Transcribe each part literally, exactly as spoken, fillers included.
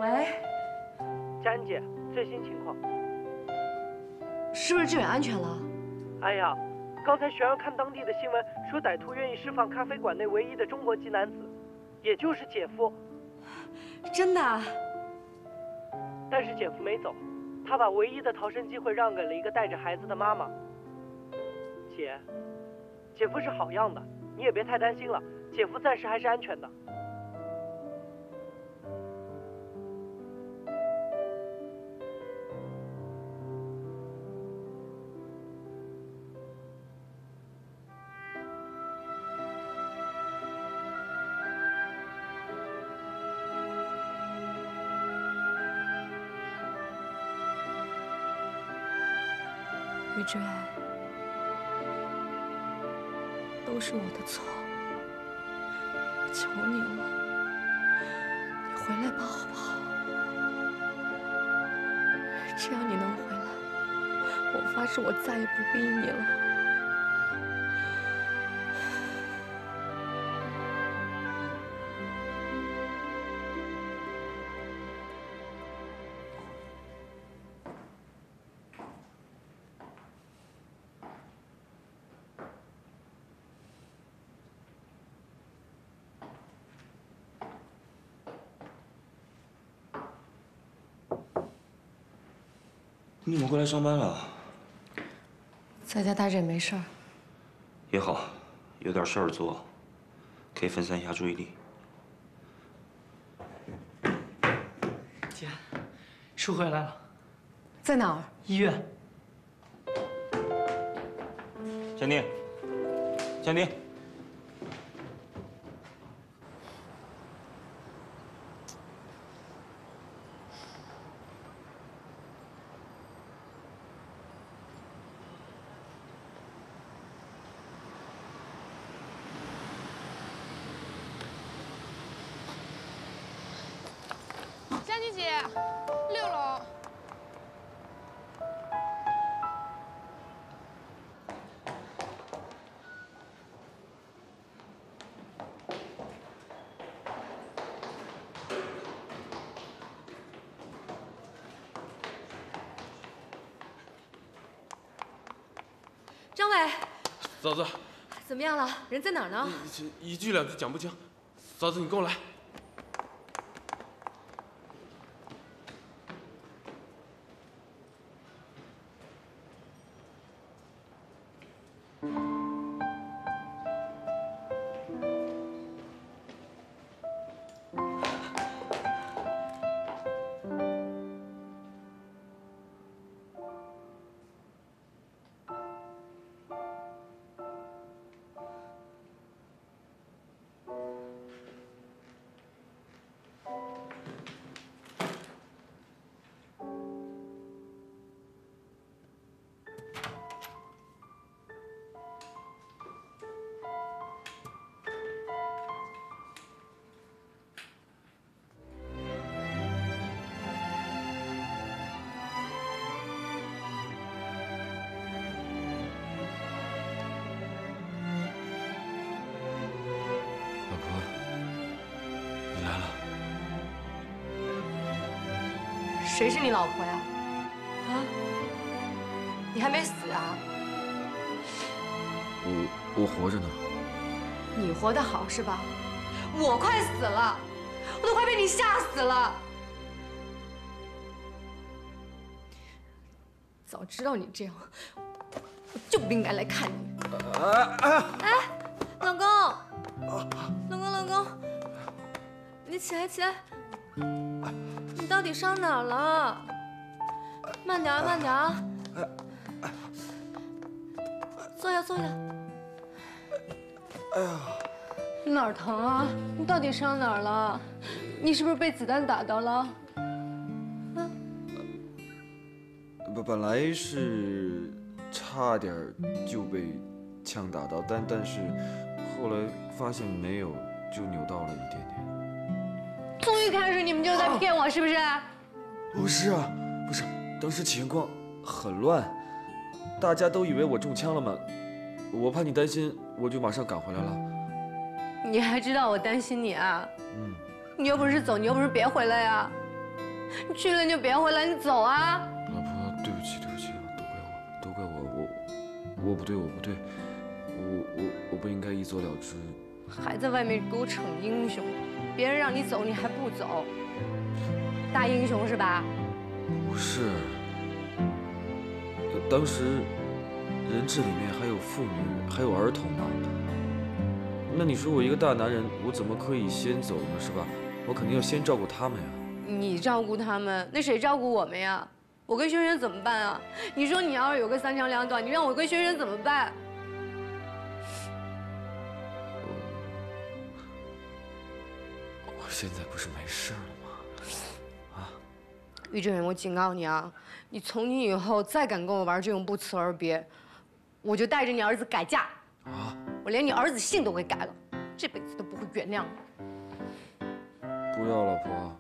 喂， 佳恩姐，最新情况是不是志远安全了？ 哎呀，刚才璇儿看当地的新闻，说歹徒愿意释放咖啡馆内唯一的中国籍男子，也就是姐夫。 真的？ 但是姐夫没走，他把唯一的逃生机会让给了一个带着孩子的妈妈。姐，姐夫是好样的，你也别太担心了，姐夫暂时还是安全的。 玉娟，都是我的错，我求你了，你回来吧，好不好？只要你能回来，我发誓我再也不逼你了。 你怎么过来上班了？ 在家待着也没事儿。 也好，有点事儿做，可以分散一下注意力。 姐，叔回来了。 在哪儿？ 医院。 江宁，江宁。 佳妮姐，六楼。 张伟， 嫂子， 怎么样了？人在哪儿呢？ 一句两句讲不清。嫂子，你跟我来。 谁是你老婆呀？啊？你还没死啊？ 我我活着呢。 你活得好是吧？我快死了，我都快被你吓死了。早知道你这样，我就不应该来看你。哎，老公，老公，老公，你起来，起来。 你到底伤哪儿了？慢点，慢点啊！坐下，坐下。 哎呀，哪儿疼啊？你到底伤哪儿了？你是不是被子弹打到了？啊？ 本本来是差点就被枪打到，但但是后来发现没有，就扭到了一点点。 从一开始你们就在骗我，是不是？ 不是啊，不是，当时情况很乱，大家都以为我中枪了嘛，我怕你担心，我就马上赶回来了。 你还知道我担心你啊？ 嗯， 你有本事走，你有本事别回来呀！ 你去了你就别回来，你走啊！ 老婆，对不起，对不起，都怪我，都怪我，我我不对，我不对，我我我不应该一走了之。 还在外面给我逞英雄，别人让你走你还不走，大英雄是吧？ 不是，呃当时人质里面还有妇女，还有儿童呢。那你说我一个大男人，我怎么可以先走呢？是吧？我肯定要先照顾他们呀。 你照顾他们，那谁照顾我们呀？我跟轩轩怎么办啊？你说你要是有个三长两短，你让我跟轩轩怎么办？ 我现在不是没事了吗？啊！ 于志远，我警告你啊，你从今以后再敢跟我玩这种不辞而别，我就带着你儿子改嫁。 啊！ 我连你儿子姓都给改了，这辈子都不会原谅你。 不要，老婆，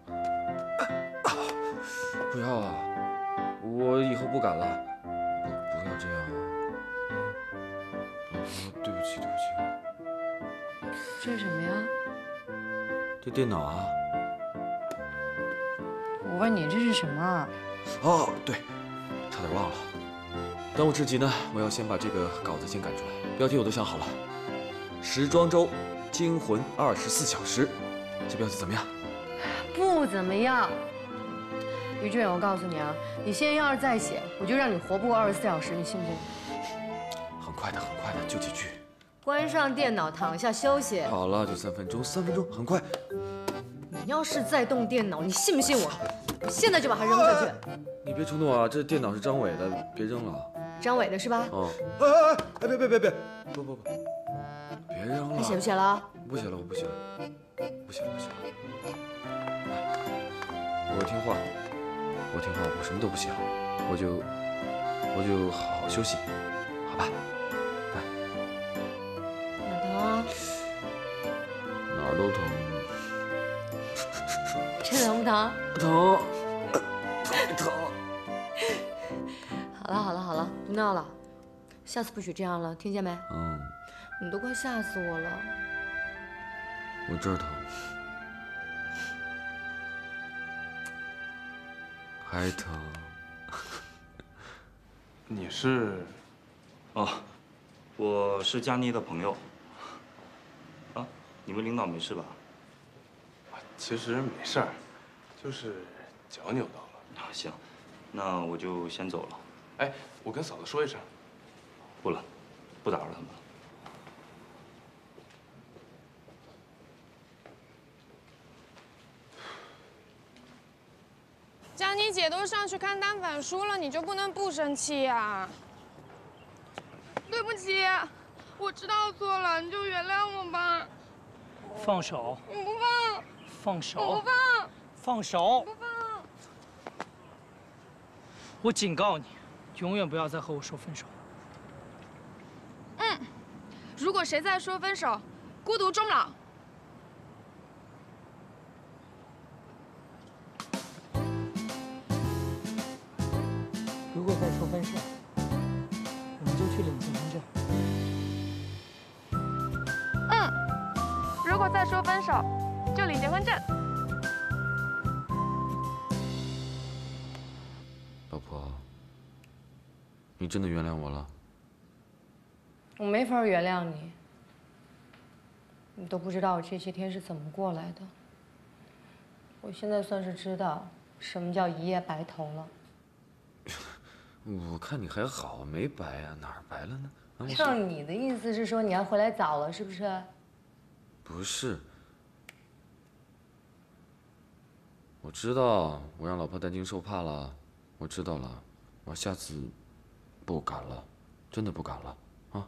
不要啊！我以后不敢了，不不要这样啊！老婆，对不起，对不起。 这是什么呀？ 这电脑啊！ 我问你这是什么？ 哦，对，差点忘了。当务之急呢，我要先把这个稿子先赶出来。标题我都想好了，《时装周惊魂二十四小时》，这标题怎么样？ 不怎么样。于志远，我告诉你啊，你现在要是再写，我就让你活不过二十四小时，你信不信？ 很快的，很快的，就几句。 关上电脑，躺下休息。 好了，就三分钟，三分钟，很快。 你要是再动电脑，你信不信我？我现在就把它扔下去。 你别冲动啊，这电脑是张伟的，别扔了。 张伟的是吧？ 哦。哎哎哎！别别别别！不不不，别扔了。 你写不写了？ 不写了，我不写了，不写了，不写了。我听话，我听话，我什么都不写了，我就我就好好休息，好吧？ 哪疼啊？ 哪儿都疼。 这疼不疼？ 疼，太疼。 好了好了好了，不闹了，下次不许这样了，听见没？ 嗯。 你都快吓死我了。 我这儿疼，还疼。 你是？ 哦，我是佳妮的朋友。啊，你们领导没事吧？ 其实没事儿，就是脚扭到了。 啊，行，那我就先走了。 哎，我跟嫂子说一声。 不了，不打扰他们了。 佳妮姐都上去看单反书了，你就不能不生气呀？对不起，我知道错了，你就原谅我吧。 放手！ 我不放！ 放手！ 我不放！ 放手！ 我不放！ 我警告你，永远不要再和我说分手。 嗯，如果谁再说分手，孤独终老。 如果再说分手，我们就去领结婚证。 嗯，如果再说分手，就领结婚证。 老婆，你真的原谅我了？ 我没法原谅你，你都不知道我这些天是怎么过来的。我现在算是知道什么叫一夜白头了。 我看你还好，没白啊，哪儿白了呢？啊、 像你的意思是说你要回来早了，是不是？ 不是，我知道我让老婆担惊受怕了，我知道了，我下次不敢了，真的不敢了啊！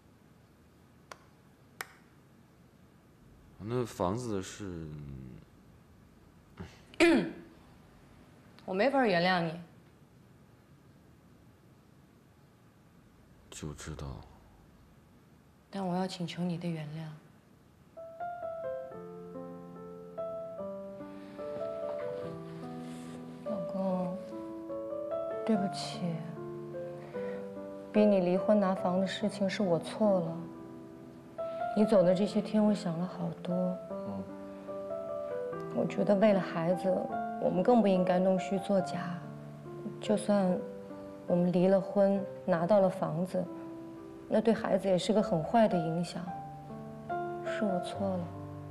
那房子的事， 我没法原谅你。 就知道， 但我要请求你的原谅。老公，对不起，逼你离婚拿房的事情是我错了。你走的这些天，我想了好多。嗯，我觉得为了孩子， 我们更不应该弄虚作假。就算我们离了婚，拿到了房子，那对孩子也是个很坏的影响。是我错了。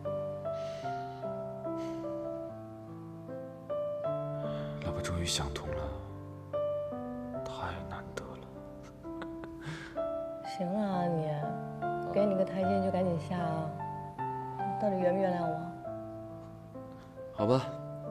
老婆终于想通了，太难得了。 行了啊你，给你个台阶就赶紧下啊！到底原不原谅我？ 好吧，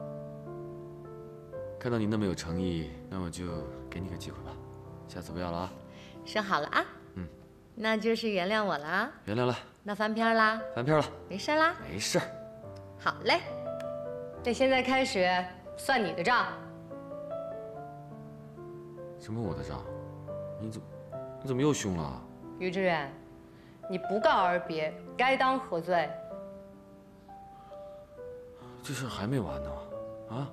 看到你那么有诚意，那我就给你个机会吧，下次不要了啊。 说好了啊。 嗯， 那就是原谅我了啊。 原谅了。 那翻篇啦？ 翻篇了。 没事啦。 没事。 好嘞。 那现在开始算你的账。 什么我的账？你怎么你怎么又凶了？ 于志远，你不告而别，该当何罪？ 这事还没完呢，啊？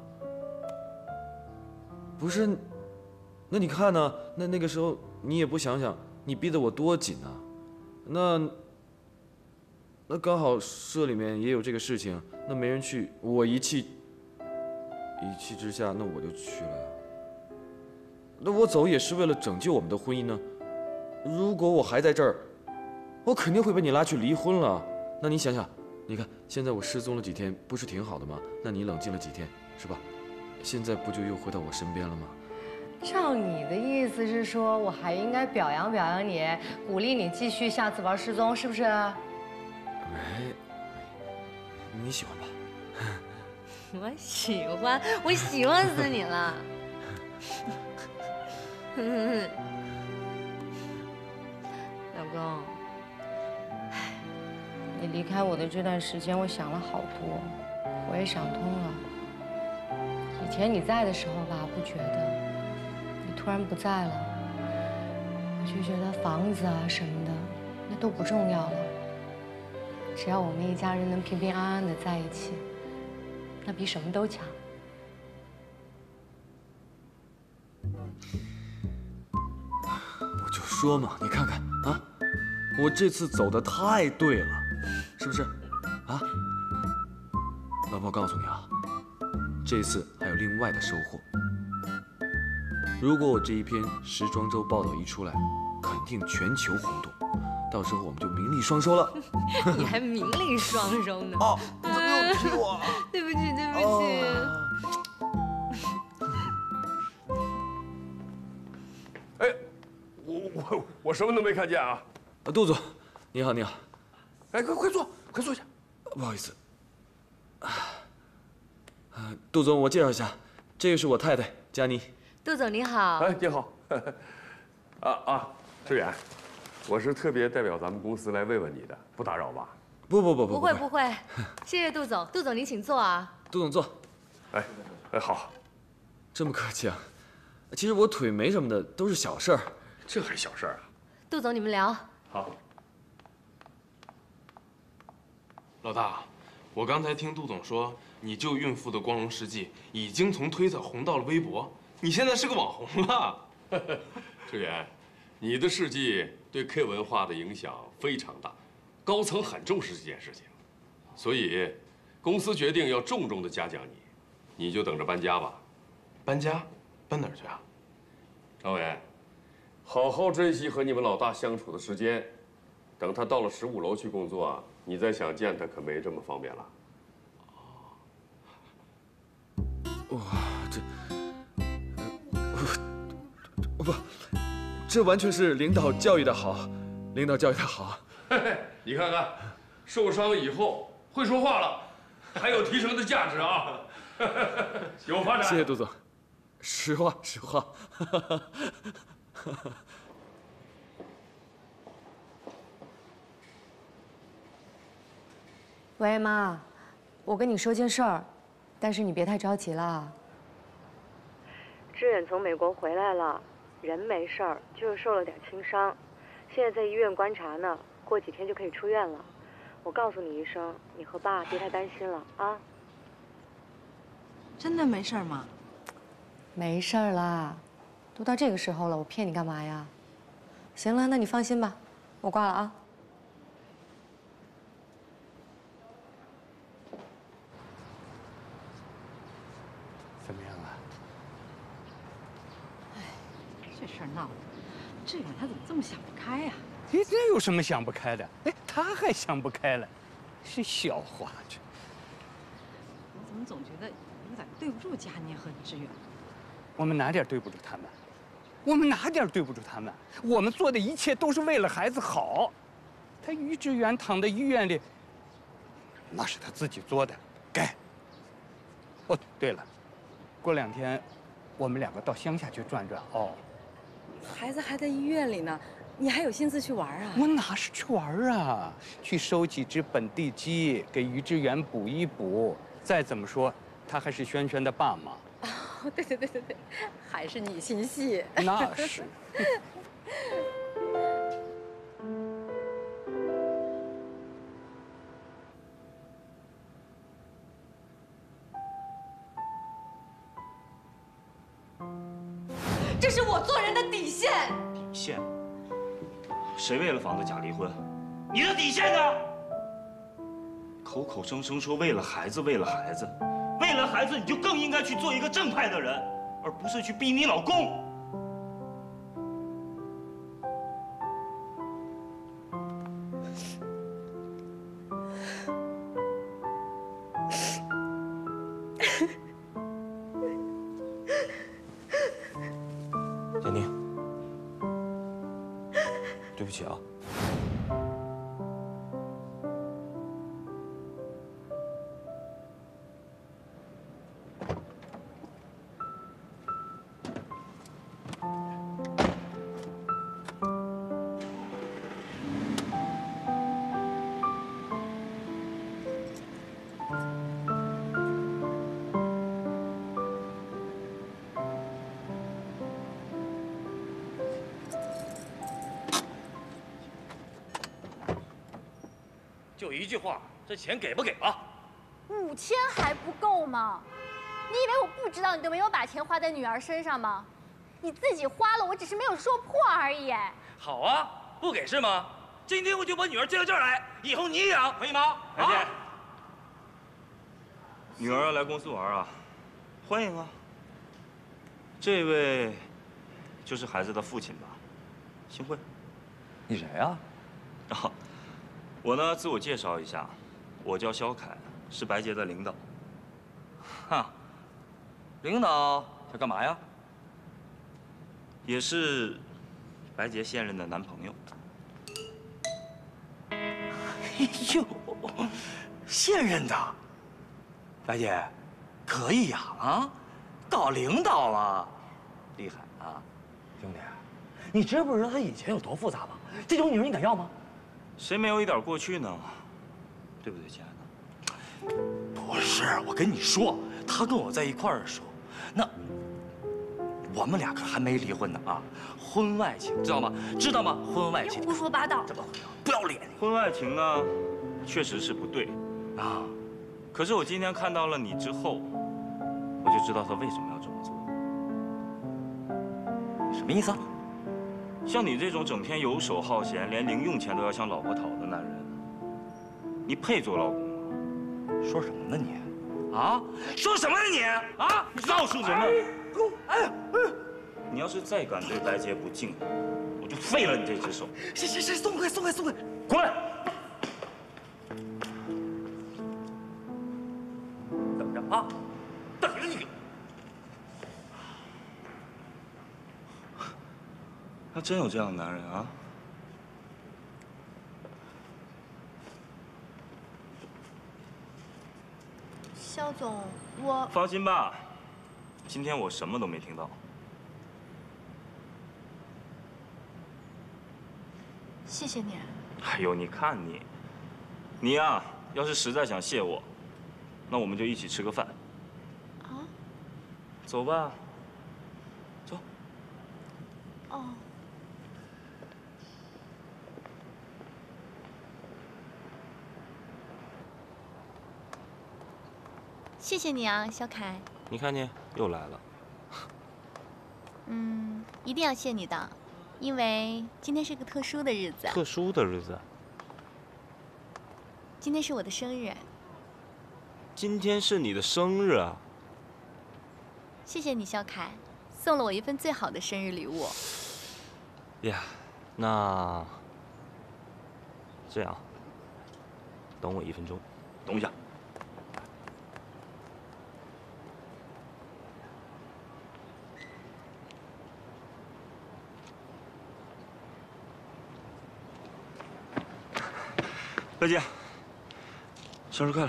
不是，那你看呢？那那个时候你也不想想，你逼得我多紧啊！那那刚好社里面也有这个事情，那没人去，我一气一气之下，那我就去了呀。那我走也是为了拯救我们的婚姻呢。如果我还在这儿，我肯定会被你拉去离婚了。那你想想。你看，现在我失踪了几天，不是挺好的吗？那你冷静了几天，是吧？现在不就又回到我身边了吗？ 照你的意思是说，我还应该表扬表扬你，鼓励你继续下次玩失踪，是不是？ 哎，你喜欢吧？ 我喜欢，我喜欢死你了。老公。你离开我的这段时间，我想了好多，我也想通了。以前你在的时候吧，不觉得；你突然不在了，我就觉得房子啊什么的，那都不重要了。只要我们一家人能平平安安的在一起，那比什么都强。 我就说嘛，你看看啊，我这次走的太对了。是不是？啊，老婆，我告诉你啊，这次还有另外的收获。如果我这一篇时装周报道一出来，肯定全球轰动，到时候我们就名利双收了。 你还名利双收呢？ 哦，你怎么又踢我？ 对不起，对不起。哎，我我我什么都没看见啊！ 啊，杜总，你好，你好。 哎，快快坐，快坐下。 不好意思。啊，杜总，我介绍一下，这个是我太太佳妮。 杜总你好。 哎，你好。啊啊，志远，我是特别代表咱们公司来问问你的，不打扰吧？ 不不不不不会不会，谢谢杜总。杜总您请坐啊。 杜总坐。 哎哎好， 这么客气啊。其实我腿没什么的，都是小事儿。 这还小事儿啊？ 杜总你们聊。 好。 老大，我刚才听杜总说，你救孕妇的光荣事迹已经从推特红到了微博，你现在是个网红了。 志远，你的事迹对 K 文化的影响非常大，高层很重视这件事情，所以公司决定要重重的嘉奖你，你就等着搬家吧。 搬家？搬哪儿去啊？ 张伟，好好珍惜和你们老大相处的时间，等他到了十五楼去工作啊。你再想见他，可没这么方便了。 哇，这，我不，这完全是领导教育的好，领导教育的好。 嘿嘿，你看看，受伤以后会说话了，还有提升的价值啊，有发展。 谢谢杜总，实话实话。 喂，妈，我跟你说件事儿，但是你别太着急了。 志远从美国回来了，人没事儿，就是受了点轻伤，现在在医院观察呢，过几天就可以出院了。我告诉你一声，你和爸别太担心了啊。 真的没事儿吗？ 没事儿啦，都到这个时候了，我骗你干嘛呀？行了，那你放心吧，我挂了啊。 套。志远他怎么这么想不开呀？ 你这有什么想不开的？哎，他还想不开了，是笑话这。 我怎么总觉得有点对不住佳妮和志远？ 我们哪点对不住他们？我们哪点对不住他们？我们做的一切都是为了孩子好。他于志远躺在医院里，那是他自己做的，该。哦，对了，过两天我们两个到乡下去转转哦。 孩子还在医院里呢，你还有心思去玩啊？ 我哪是去玩啊？去收几只本地鸡，给于志远补一补。再怎么说，他还是轩轩的爸嘛。 哦，对对对对对，还是你心细。 那是。 这是我做人的底线。 底线？谁为了房子假离婚？你的底线呢？口口声声说为了孩子，为了孩子，为了孩子，你就更应该去做一个正派的人，而不是去逼你老公。 佳妮，对不起啊。 就一句话，这钱给不给吧？ 五千还不够吗？你以为我不知道你都没有把钱花在女儿身上吗？你自己花了，我只是没有说破而已。 好啊，不给是吗？今天我就把女儿接到这儿来，以后你养，可以吗？ 白姐，女儿要来公司玩啊，欢迎啊。这位就是孩子的父亲吧，幸会。 你谁呀？ 啊，我呢，自我介绍一下，我叫肖凯，是白洁的领导。 哈，领导想干嘛呀？ 也是白洁现任的男朋友。 哎呦，现任的，白姐，可以呀啊，搞领导了，厉害啊！兄弟，你知不知道他以前有多复杂吗？这种女人你敢要吗？ 谁没有一点过去呢？对不对，亲爱的？ 不是，我跟你说，他跟我在一块儿的时候，那我们俩可还没离婚呢啊，婚外情知道吗？知道吗？婚外情。 胡说八道！ 怎么不要脸？ 婚外情呢，确实是不对啊。可是我今天看到了你之后，我就知道他为什么要这么做。 什么意思啊？ 像你这种整天游手好闲，连零用钱都要向老婆讨的男人，你配做老公吗？ 说什么呢你？啊？说什么呢你？啊？ 告诉你们，哎，你要是再敢对白洁不敬，我就废了你这只手。 行行行，松开松开松开， 滚！ 等着啊，等着你。 还真有这样的男人啊！ 肖总，我放心吧，今天我什么都没听到。 谢谢你。 哎呦，你看你，你呀、啊，要是实在想谢我，那我们就一起吃个饭。 啊？ 走吧。走。 哦。谢谢你啊，小凯。 你看你又来了。 嗯，一定要谢你的，因为今天是个特殊的日子。 特殊的日子。 今天是我的生日。 今天是你的生日啊！ 谢谢你，小凯，送了我一份最好的生日礼物。 呀，那这样，等我一分钟，等一下。表姐，生日快乐！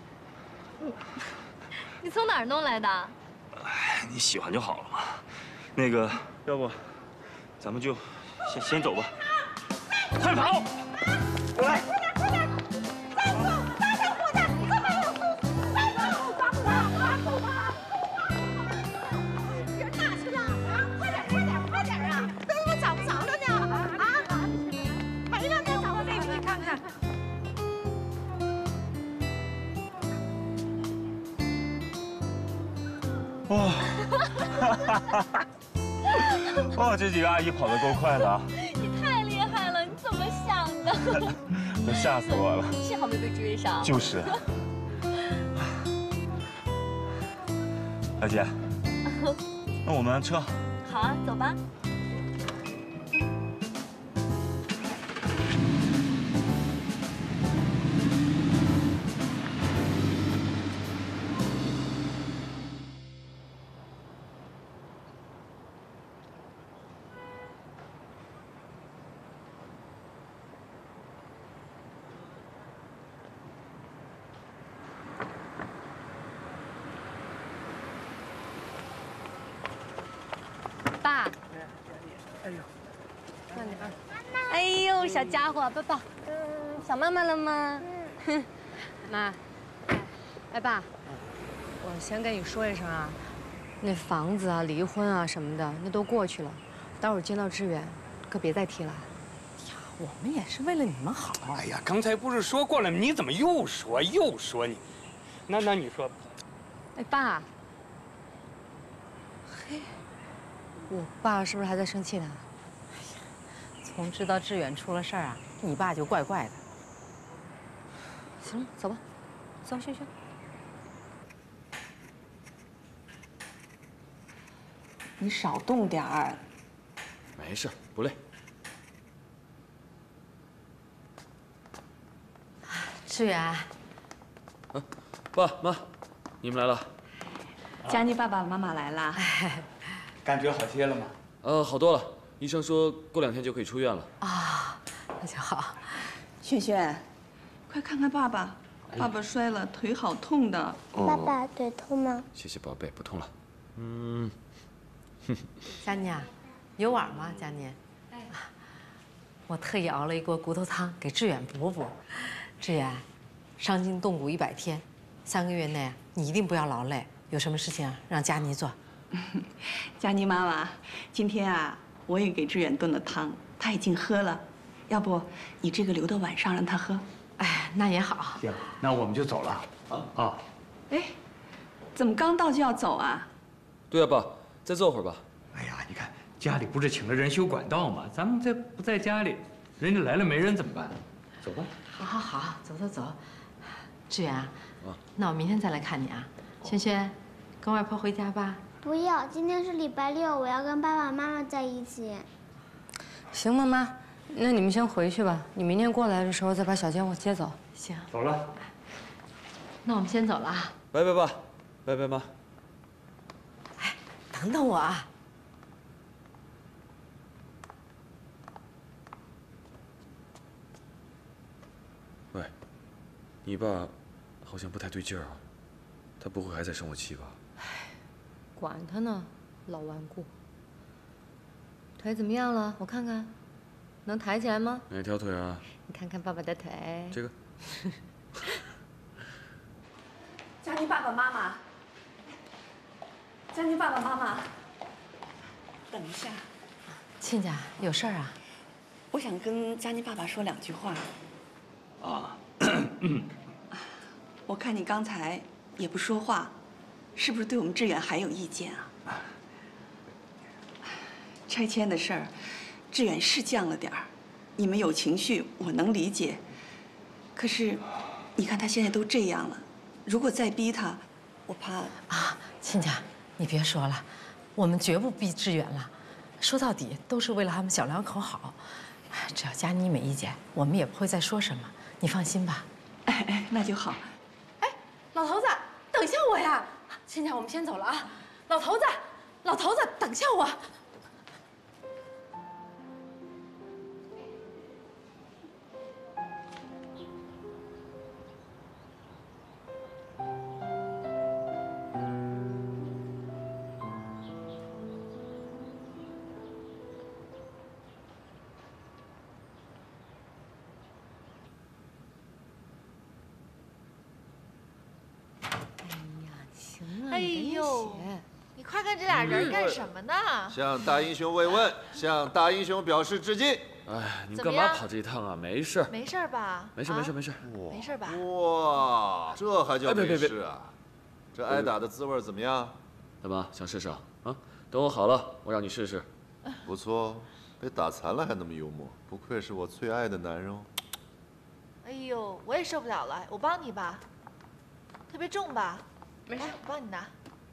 你从哪儿弄来的？ 哎，你喜欢就好了嘛。那个，要不，咱们就先先走吧。快跑！过来！ 快点，快点！再走，大声呼他，这边有速度，再走，抓住他，抓住他！别大声啊！啊，快点，快点，快点啊！灯都找不着了呢！啊，没了呢，找到那个，你看看。 哇！哇，这几个阿姨跑得够快的啊！ 你太厉害了，你怎么想的？ 都吓死我了！ 幸好没被追上。 就是。表姐，那我们撤。 好啊，走吧。爸，哎呦，慢点啊！哎呦，小家伙，抱抱。嗯，想妈妈了吗？嗯。妈，哎爸，我先跟你说一声啊，那房子啊、离婚啊什么的，那都过去了。待会儿见到志远，可别再提了。 呀，我们也是为了你们好。哎呀，刚才不是说过了吗？你怎么又说又说你？那那你说吧。 哎爸。嘿。我爸是不是还在生气呢？哎呀， 从知道志远出了事儿啊，你爸就怪怪的。 行了，走吧，走，萱萱。 你少动点儿。 没事，不累。 志远。 啊，爸妈，你们来了。 佳妮爸爸妈妈来啦。 感觉好些了吗？ 呃，好多了。医生说过两天就可以出院了。 啊，那就好。 萱萱，快看看爸爸，爸爸摔了，腿好痛的。 爸爸腿痛吗？ 谢谢宝贝，不痛了。嗯。 佳妮啊，有碗吗？佳妮。哎。我特意熬了一锅骨头汤给志远补补。志远，伤筋动骨一百天，三个月内你一定不要劳累，有什么事情啊让佳妮做。 佳妮妈妈，今天啊，我也给志远炖了汤，他已经喝了。要不你这个留到晚上让他喝？ 哎，那也好。 行，那我们就走了。啊啊！ 哎，怎么刚到就要走啊？ 对啊，爸，再坐会儿吧。 哎呀，你看家里不是请了人修管道吗？咱们这不在家里，人家来了没人怎么办？走吧。 好，好，好，走走走。志远啊，那我明天再来看你啊。萱萱，跟外婆回家吧。 不要，今天是礼拜六，我要跟爸爸妈妈在一起。 行，妈妈，那你们先回去吧。你明天过来的时候再把小坚我接走。 行， 走了。 那我们先走了啊。 拜拜爸，拜拜妈。 哎，等等我啊。 喂，你爸好像不太对劲儿啊，他不会还在生我气吧？ 管他呢，老顽固。腿怎么样了？我看看，能抬起来吗？ 哪条腿啊？ 你看看爸爸的腿。 这个。 佳妮爸爸妈妈，佳妮爸爸妈妈，等一下。 亲家，有事儿啊？ 我想跟佳妮爸爸说两句话。 啊。 我看你刚才也不说话。是不是对我们志远还有意见啊？拆迁的事儿，志远是犟了点儿，你们有情绪，我能理解。可是，你看他现在都这样了，如果再逼他，我怕…… 啊，亲家，你别说了，我们绝不逼志远了。 说到底都是为了他们小两口好。只要佳妮没意见，我们也不会再说什么。你放心吧。 哎哎，那就好。 哎，老头子，等下我呀！现在我们先走了啊。老头子，老头子，等下我。 哎呦，你快看这俩人干什么呢？ 向大英雄慰问，向大英雄表示致敬。 哎，你们干嘛跑这一趟啊？没事。 没事吧？ 没事，没事，没事。 没事吧？ 哇，这还叫没事啊？这挨打的滋味怎么样？ 大妈，想试试啊？啊，等我好了，我让你试试。 不错，被打残了还那么幽默，不愧是我最爱的男人哦。 哎呦，我也受不了了，我帮你吧。特别重吧？ 没事，我帮你拿。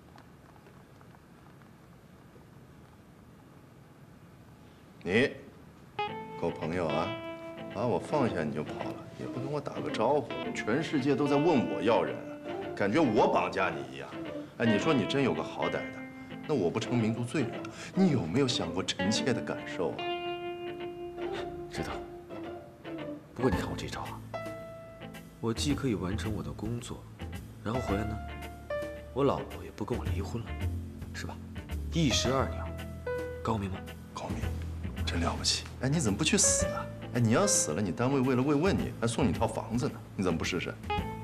你够朋友啊！把我放下你就跑了，也不跟我打个招呼。全世界都在问我要人，感觉我绑架你一样。哎，你说你真有个好歹的，那我不成民族罪人？你有没有想过臣妾的感受啊？ 知道。不过你看我这招啊，我既可以完成我的工作，然后回来呢？ 我老婆也不跟我离婚了，是吧？一石二鸟，高明吗？ 高明，真了不起！哎，你怎么不去死啊？哎，你要死了，你单位为了慰问你，还送你套房子呢，你怎么不试试？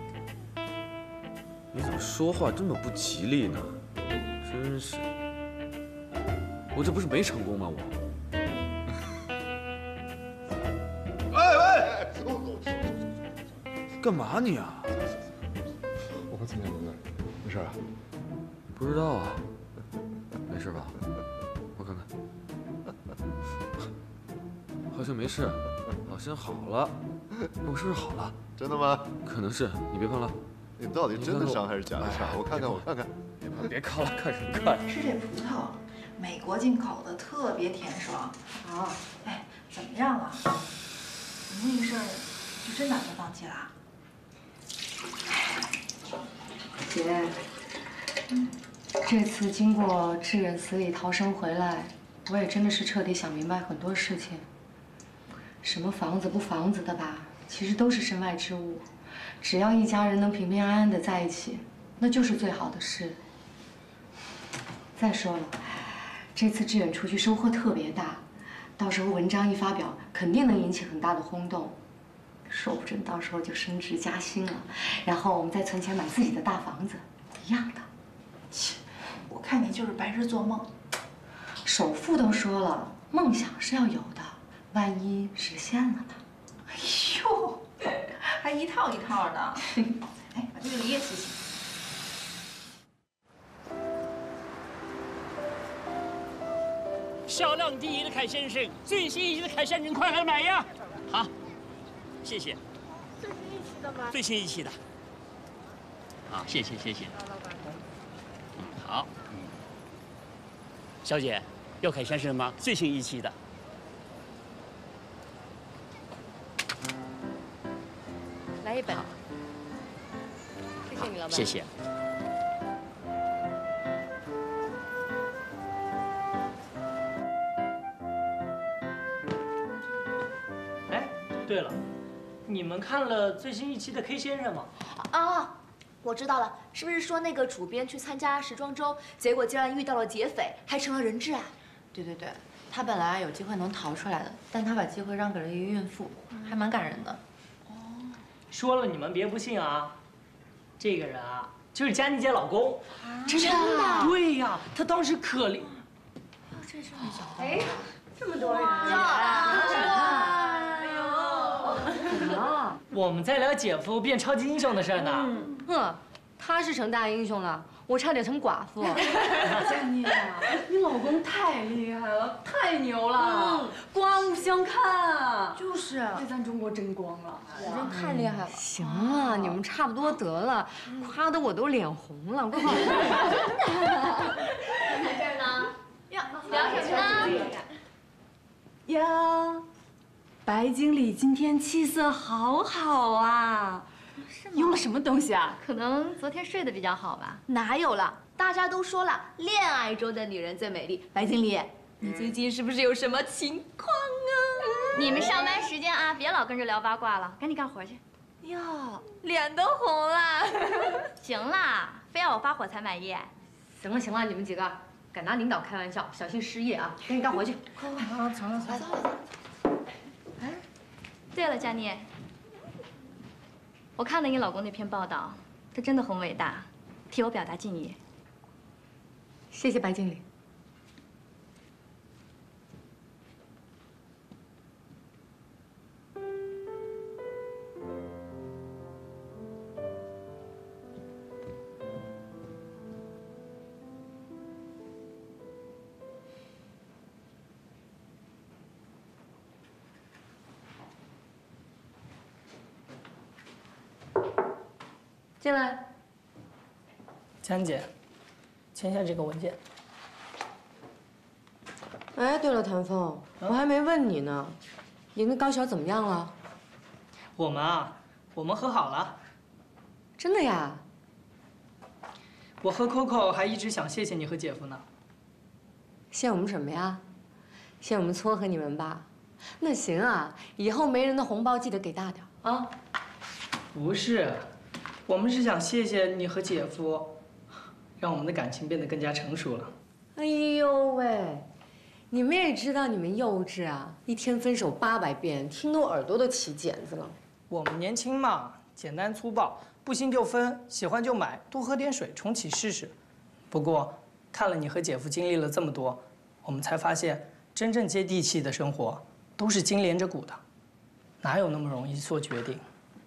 你怎么说话这么不吉利呢？真是，我这不是没成功吗？我。 喂喂，干嘛你啊？ 我怎么样，龙哥？ 没事啊？ 不知道啊，没事吧？我看看，好像没事，好像好了。我是不是好了？ 真的吗？ 可能是，你别碰了。 你到底真的伤还是假的伤？我看看，我看看。 别碰，别看了，看什么看？ 吃这葡萄，美国进口的，特别甜爽。啊，哎，怎么样啊？你那个事儿就真打算放弃了？ 姐，嗯，这次经过志远死里逃生回来，我也真的是彻底想明白很多事情。什么房子不房子的吧，其实都是身外之物。只要一家人能平平安安的在一起，那就是最好的事。再说了，这次志远出去收获特别大，到时候文章一发表，肯定能引起很大的轰动。 说不准到时候就升职加薪了，然后我们再存钱买自己的大房子，一样的。 切，我看你就是白日做梦。 首富都说了，梦想是要有的，万一实现了呢？ 哎呦，还一套一套的。哎，把这个梨也洗洗。 销量第一的凯先生，最新一期的凯先生，快来买呀！好。 谢谢。最新一期的吗？最新一期的。好，谢谢谢谢。嗯，好。嗯。小姐，要凯先生吗？最新一期的。 来一本。谢谢你，老板。 谢谢。 哎，对了。 你们看了最新一期的 K 先生吗？ 啊，我知道了，是不是说那个主编去参加时装周，结果竟然遇到了劫匪，还成了人质啊？ 对对对，他本来有机会能逃出来的，但他把机会让给了一个孕妇，还蛮感人的。 哦，说了你们别不信啊，这个人啊就是佳妮姐老公。 真的？ 对呀，他当时可怜。 这是没想到。 哎，这么多人啊！ 我们在聊姐夫变超级英雄的事呢。 嗯，哼，他是成大英雄了，我差点成寡妇。 佳妮啊，你老公太厉害了，太牛了，刮目相看啊！ 就是， 在咱中国争光了， 真太厉害了。行了，你们差不多得了，夸得我都脸红了，快快。 在这儿呢。呀， 聊什么呢？ 呀，白经理今天气色好好啊， 是吗？ 用了什么东西啊？ 可能昨天睡得比较好吧。 哪有了？大家都说了，恋爱中的女人最美丽。白经理，你最近是不是有什么情况啊？ 你们上班时间啊，别老跟着聊八卦了，赶紧干活去。 哟，脸都红了。 行啦，非要我发火才满意。 行了行了，你们几个敢拿领导开玩笑，小心失业啊！赶紧干活去。 快快啊，走了走了走了。 哎，对了，佳妮，我看了你老公那篇报道，他真的很伟大，替我表达敬意。 谢谢白经理。进来。 江姐，签下这个文件。 哎，对了，谭峰，我还没问你呢，你跟高晓怎么样了？ 我们啊，我们和好了。 真的呀？ 我和 Coco 还一直想谢谢你和姐夫呢。 谢我们什么呀？谢我们撮合你们吧。那行啊，以后媒人的红包记得给大点啊。 不是，我们是想谢谢你和姐夫，让我们的感情变得更加成熟了。 哎呦喂，你们也知道你们幼稚啊，一天分手八百遍，听得我耳朵都起茧子了。 我们年轻嘛，简单粗暴，不行就分，喜欢就买，多喝点水，重启试试。不过，看了你和姐夫经历了这么多，我们才发现，真正接地气的生活都是筋连着骨的，哪有那么容易做决定？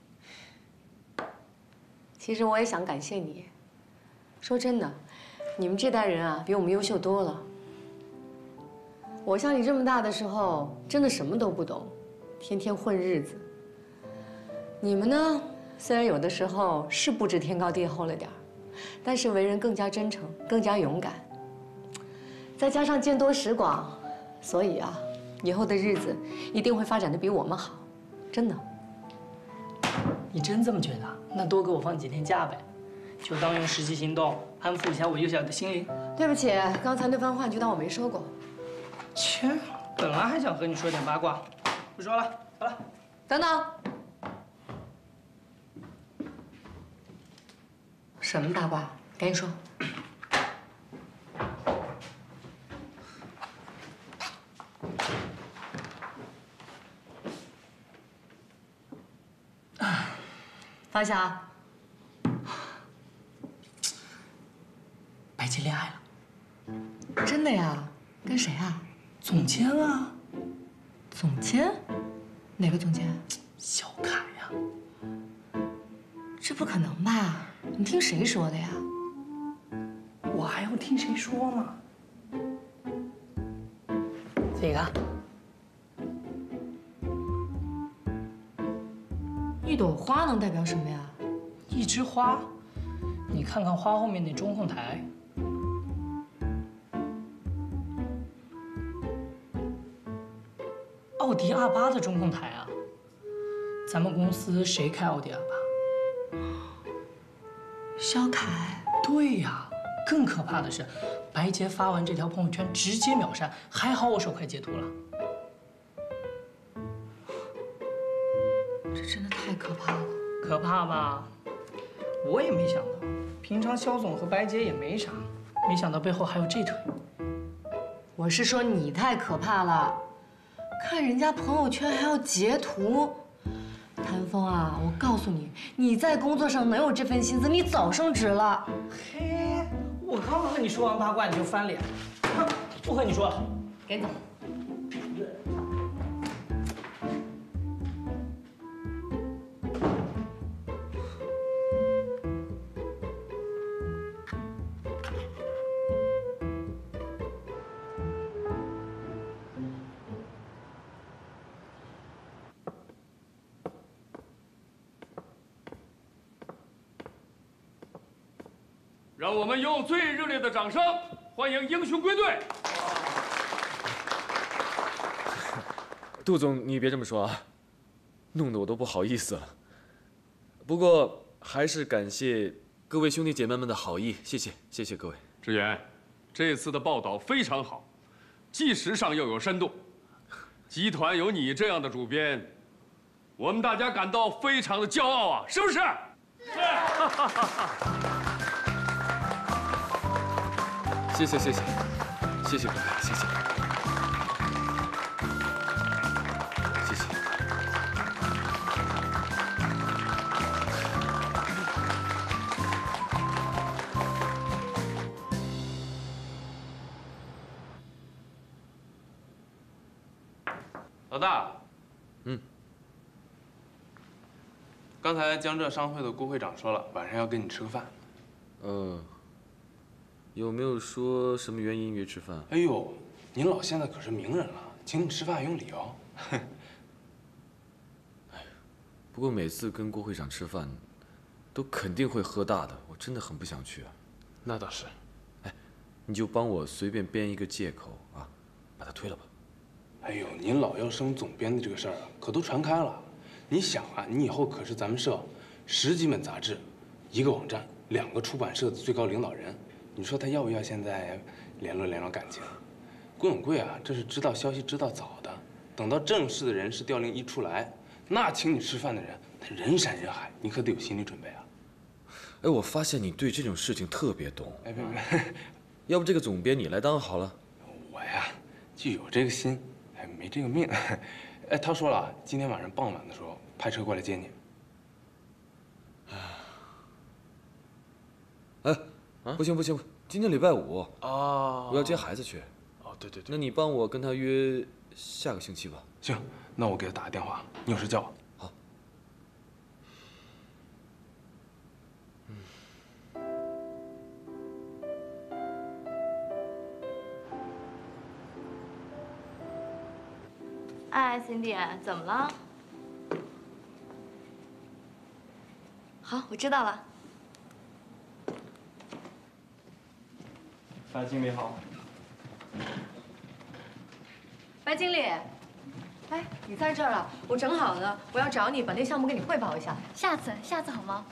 其实我也想感谢你。说真的，你们这代人啊，比我们优秀多了。我像你这么大的时候，真的什么都不懂，天天混日子。你们呢，虽然有的时候是不知天高地厚了点儿，但是为人更加真诚，更加勇敢。再加上见多识广，所以啊，以后的日子一定会发展的比我们好，真的。 你真这么觉得？那多给我放几天假呗，就当用实际行动安抚一下我幼小的心灵。 对不起，刚才那番话你就当我没说过。 切，本来还想和你说点八卦，不说了，走了。 等等。什么八卦？赶紧说。发小， 白姐恋爱了。 真的呀？跟谁啊？ 总监啊。 总监？哪个总监？ 小凯呀。 这不可能吧？你听谁说的呀？ 我还要听谁说吗？这个。 一朵花能代表什么呀？ 一枝花，你看看花后面那中控台。奥迪 R 八的中控台啊！咱们公司谁开奥迪 R 八？ 肖凯。 对呀，更可怕的是，白洁发完这条朋友圈直接秒删，还好我手快截图了。 这真的太可怕了。 可怕吧？我也没想到，平常肖总和白洁也没啥，没想到背后还有这腿。 我是说你太可怕了，看人家朋友圈还要截图。谭峰啊，我告诉你，你在工作上能有这份心思，你早升职了。 嘿，我刚和你说完八卦你就翻脸，不和你说了， 赶紧走。 让我们用最热烈的掌声欢迎英雄归队！ 杜总，你别这么说啊，弄得我都不好意思了。不过还是感谢各位兄弟姐妹们的好意，谢谢，谢谢各位。 志远，这次的报道非常好，既时尚又有深度。集团有你这样的主编，我们大家感到非常的骄傲啊，是不是？是。 谢谢谢谢，谢谢各位，谢谢，谢谢。 老大， 嗯， 刚才江浙商会的顾会长说了，晚上要跟你吃个饭。 呃。有没有说什么原因约吃饭？ 哎呦，您老现在可是名人了，请你吃饭还用理由。 哎，不过每次跟郭会长吃饭，都肯定会喝大的，我真的很不想去啊。 那倒是。 哎，你就帮我随便编一个借口啊，把他推了吧。 哎呦，您老要升总编的这个事儿啊，可都传开了。你想啊，你以后可是咱们社十几本杂志、一个网站、两个出版社的最高领导人。你说他要不要现在联络联络感情？郭永贵啊，这是知道消息知道早的，等到正式的人事调令一出来，那请你吃饭的人，那人山人海，你可得有心理准备啊。 哎，我发现你对这种事情特别懂。 哎，别别， 要不这个总编你来当好了。 我呀，就有这个心，哎，没这个命。哎，他说了，今天晚上傍晚的时候派车过来接你。 哎。啊，不行不行，今天礼拜五哦， 我要接孩子去。 哦，对对对， 那你帮我跟他约下个星期吧。 行，那我给他打个电话，你有事叫我。 好。 嗯。哎，Cindy，怎么了？好，我知道了。 白经理好。 白经理，哎，你在这儿了，我正好呢，我要找你，把那项目给你汇报一下。 下次，下次好吗？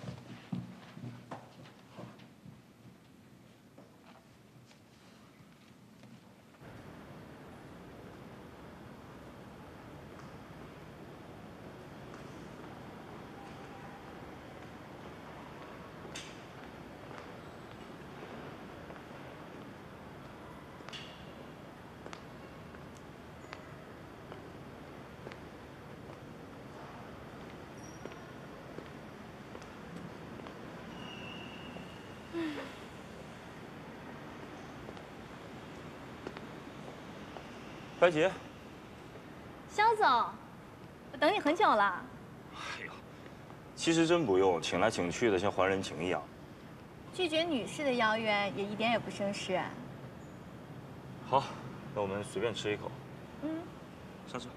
白洁， 肖总，我等你很久了。 哎呀，其实真不用，请来请去的，像还人情一样。 拒绝女士的邀约也一点也不绅士。 好，那我们随便吃一口。 嗯， 上车。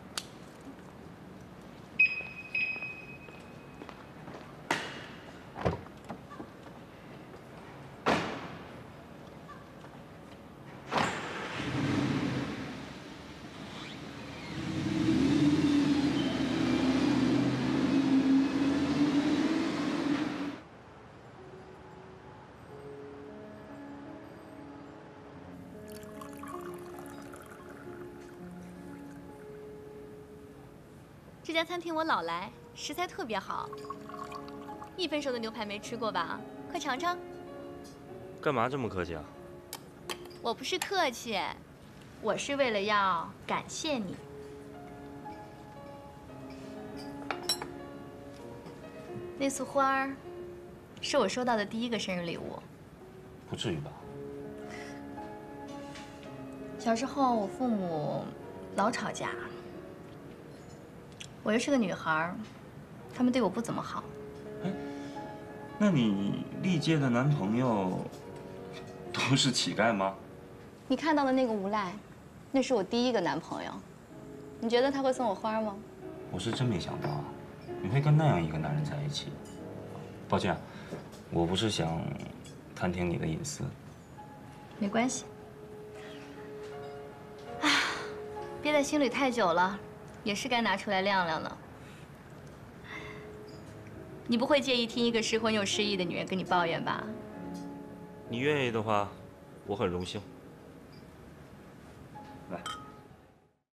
这家餐厅我老来，食材特别好。一分熟的牛排没吃过吧？快尝尝。 干嘛这么客气啊？ 我不是客气，我是为了要感谢你。那束花儿，是我收到的第一个生日礼物。 不至于吧？ 小时候我父母老吵架。我又是个女孩，他们对我不怎么好。 哎，那你历届的男朋友都是乞丐吗？ 你看到的那个无赖，那是我第一个男朋友。你觉得他会送我花吗？ 我是真没想到啊，你会跟那样一个男人在一起。抱歉，我不是想探听你的隐私。 没关系。唉，憋在心里太久了。 也是该拿出来晾晾了。你不会介意听一个失婚又失忆的女人跟你抱怨吧？ 你愿意的话，我很荣幸。来。